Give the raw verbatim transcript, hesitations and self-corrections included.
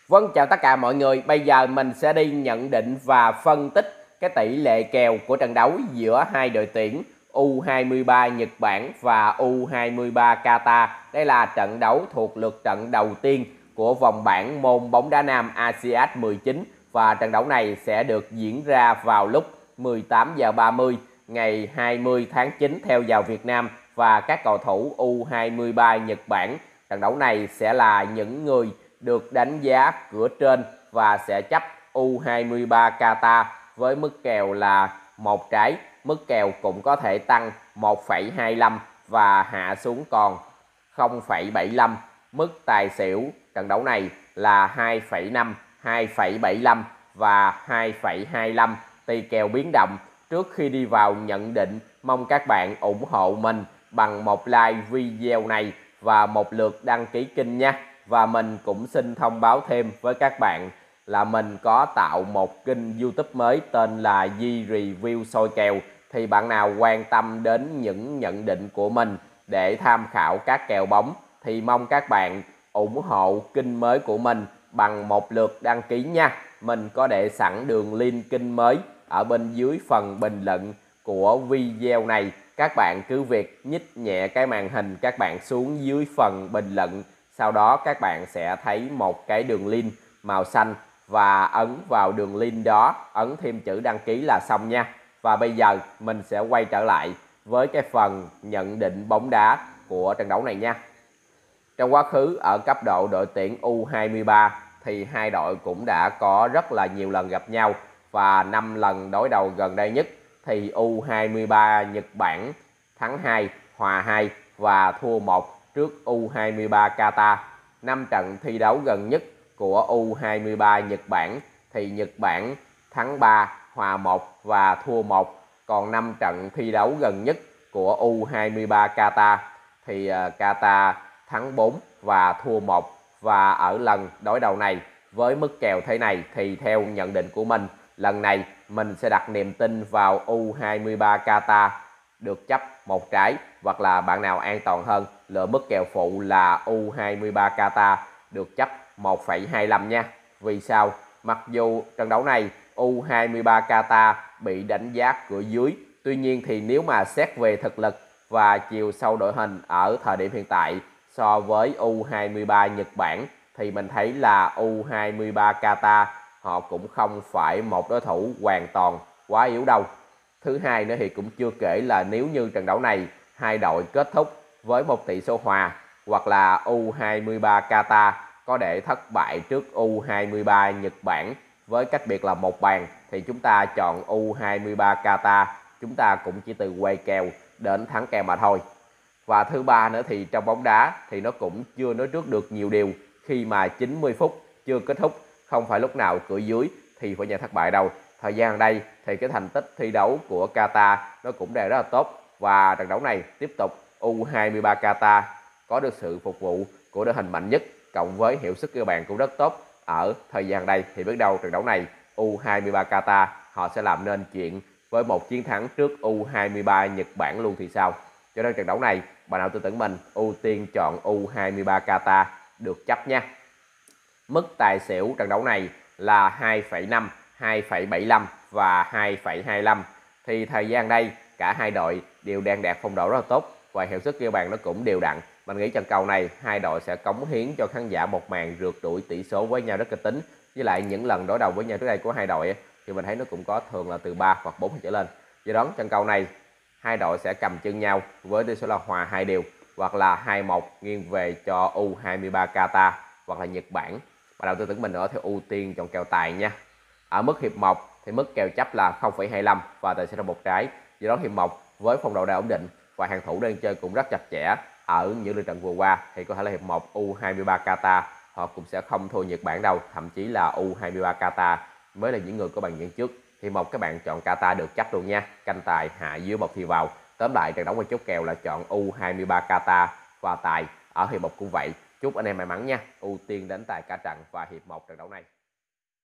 Vâng, chào tất cả mọi người. Bây giờ mình sẽ đi nhận định và phân tích cái tỷ lệ kèo của trận đấu giữa hai đội tuyển U hai mươi ba Nhật Bản và U hai mươi ba Qatar. Đây là trận đấu thuộc lượt trận đầu tiên của vòng bảng môn bóng đá nam a si át mười chín và trận đấu này sẽ được diễn ra vào lúc mười tám giờ ba mươi ngày hai mươi tháng chín theo giờ Việt Nam, và các cầu thủ U hai mươi ba Nhật Bản, trận đấu này sẽ là những người được đánh giá cửa trên và sẽ chấp U hai mươi ba Qatar với mức kèo là một trái. Mức kèo cũng có thể tăng một phẩy hai lăm và hạ xuống còn không phẩy bảy lăm. Mức tài xỉu trận đấu này là hai phẩy năm, hai phẩy bảy lăm và hai phẩy hai lăm, tùy kèo biến động. Trước khi đi vào nhận định, mong các bạn ủng hộ mình bằng một like video này và một lượt đăng ký kênh nha. Và mình cũng xin thông báo thêm với các bạn là mình có tạo một kênh YouTube mới tên là Di Review Soi Kèo. Thì bạn nào quan tâm đến những nhận định của mình để tham khảo các kèo bóng thì mong các bạn ủng hộ kênh mới của mình bằng một lượt đăng ký nha. Mình có để sẵn đường link kênh mới ở bên dưới phần bình luận của video này. Các bạn cứ việc nhích nhẹ cái màn hình các bạn xuống dưới phần bình luận, sau đó các bạn sẽ thấy một cái đường link màu xanh và ấn vào đường link đó, ấn thêm chữ đăng ký là xong nha. Và bây giờ mình sẽ quay trở lại với cái phần nhận định bóng đá của trận đấu này nha. Trong quá khứ ở cấp độ đội tuyển U hai mươi ba thì hai đội cũng đã có rất là nhiều lần gặp nhau, và năm lần đối đầu gần đây nhất thì U hai mươi ba Nhật Bản thắng hai, hòa hai và thua một trước U hai mươi ba Qatar. Năm trận thi đấu gần nhất của U hai mươi ba Nhật Bản thì Nhật Bản thắng ba, hòa một và thua một. Còn năm trận thi đấu gần nhất của U hai mươi ba Qatar thì Qatar thắng bốn và thua một. Và ở lần đối đầu này với mức kèo thế này thì theo nhận định của mình, lần này mình sẽ đặt niềm tin vào U hai mươi ba Qatar được chấp một trái, hoặc là bạn nào an toàn hơn lựa mức kèo phụ là U hai mươi ba Qatar được chấp một phẩy hai lăm nha. Vì sao? Mặc dù trận đấu này U hai mươi ba Qatar bị đánh giá cửa dưới, tuy nhiên thì nếu mà xét về thực lực và chiều sâu đội hình ở thời điểm hiện tại so với U hai mươi ba Nhật Bản thì mình thấy là U hai mươi ba Qatar họ cũng không phải một đối thủ hoàn toàn quá yếu đâu. Thứ hai nữa thì cũng chưa kể là nếu như trận đấu này hai đội kết thúc với một tỷ số hòa, hoặc là U hai mươi ba Qatar có để thất bại trước U hai mươi ba Nhật Bản với cách biệt là một bàn, thì chúng ta chọn U hai mươi ba Qatar, chúng ta cũng chỉ từ quay kèo đến thắng kèo mà thôi. Và thứ ba nữa thì trong bóng đá thì nó cũng chưa nói trước được nhiều điều, khi mà chín mươi phút chưa kết thúc, không phải lúc nào cửa dưới thì phải nhận thất bại đâu. Thời gian ở đây thì cái thành tích thi đấu của Qatar nó cũng đang rất là tốt, và trận đấu này tiếp tục U hai mươi ba Qatar có được sự phục vụ của đội hình mạnh nhất cộng với hiệu suất cơ bản cũng rất tốt. Ở thời gian đây thì biết đâu trận đấu này U hai mươi ba Qatar họ sẽ làm nên chuyện với một chiến thắng trước U hai mươi ba Nhật Bản luôn thì sao. Cho nên trận đấu này bạn nào tin tưởng mình ưu tiên chọn U hai mươi ba Qatar được chấp nha. Mức tài xỉu trận đấu này là hai phẩy năm, hai phẩy bảy lăm và hai phẩy hai lăm. Thì thời gian đây cả hai đội đều đang đạt phong độ rất là tốt và hiệu suất ghi bàn nó cũng đều đặn. Mình nghĩ trận cầu này hai đội sẽ cống hiến cho khán giả một màn rượt đuổi tỷ số với nhau rất kịch tính. Với lại những lần đối đầu với nhau trước đây của hai đội thì mình thấy nó cũng có thường là từ ba hoặc bốn trở lên. Do đó trận cầu này hai đội sẽ cầm chân nhau với tỷ số là hòa hai đều, hoặc là hai một nghiêng về cho U hai mươi ba Qatar hoặc là Nhật Bản. Và đầu tư tưởng mình nữa theo ưu tiên chọn kèo tài nha. Ở mức hiệp một thì mức kèo chấp là không phẩy hai lăm và tài sẽ là một trái. Do đó hiệp một với phong độ đang ổn định và hàng thủ đang chơi cũng rất chặt chẽ ở những lượt trận vừa qua thì có thể là hiệp một U hai mươi ba Qatar họ cũng sẽ không thua Nhật Bản đâu, thậm chí là U hai mươi ba Qatar mới là những người có bàn dẫn trước. Hiệp một các bạn chọn Qatar được chấp luôn nha, canh tài hạ dưới một thì vào. Tóm lại trận đấu với chốt kèo là chọn U hai mươi ba Qatar và tài ở hiệp một cũng vậy. Chúc anh em may mắn nha, ưu tiên đánh tài cả trận và hiệp một trận đấu này.